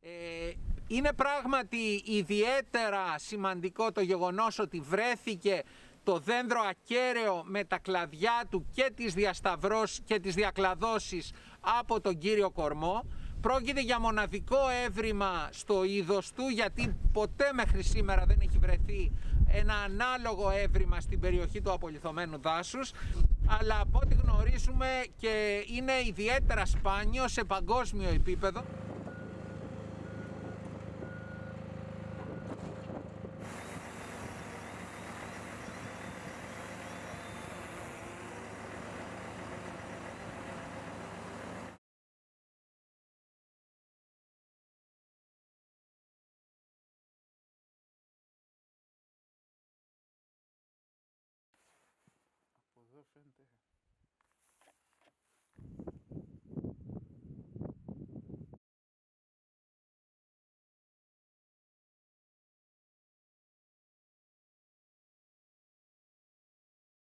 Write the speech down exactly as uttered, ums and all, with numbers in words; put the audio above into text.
Ε, είναι πράγματι ιδιαίτερα σημαντικό το γεγονός ότι βρέθηκε το δένδρο ακέραιο με τα κλαδιά του και τις διασταυρώσεις και τις διακλαδώσεις από τον κύριο κορμό. Πρόκειται για μοναδικό έβριμα στο είδος του, γιατί ποτέ μέχρι σήμερα δεν έχει βρεθεί ένα ανάλογο έβριμα στην περιοχή του απολιθωμένου δάσους, αλλά από ό,τι γνωρίζουμε και είναι ιδιαίτερα σπάνιο σε παγκόσμιο επίπεδο. Από εδώ φαίνεται